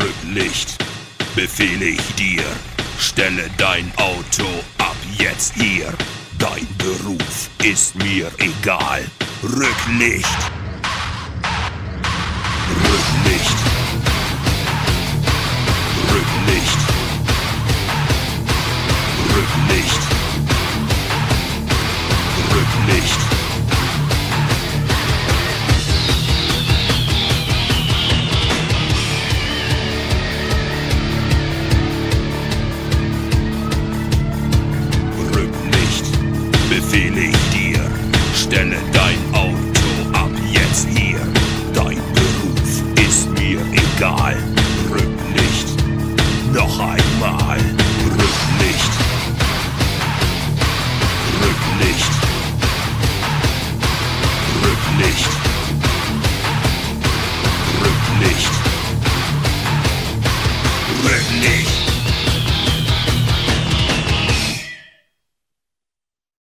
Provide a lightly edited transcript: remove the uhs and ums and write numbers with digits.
Rücklicht, befehle ich dir, stelle dein Auto ab jetzt hier. Dein Beruf ist mir egal. Rücklicht, Rücklicht, Rücklicht, Rücklicht, Rücklicht. Befehle ich dir, stelle dein Auto ab jetzt hier. Dein Beruf ist mir egal. Rücklicht, noch einmal. Rücklicht, Rücklicht, Rücklicht, Rücklicht, Rücklicht.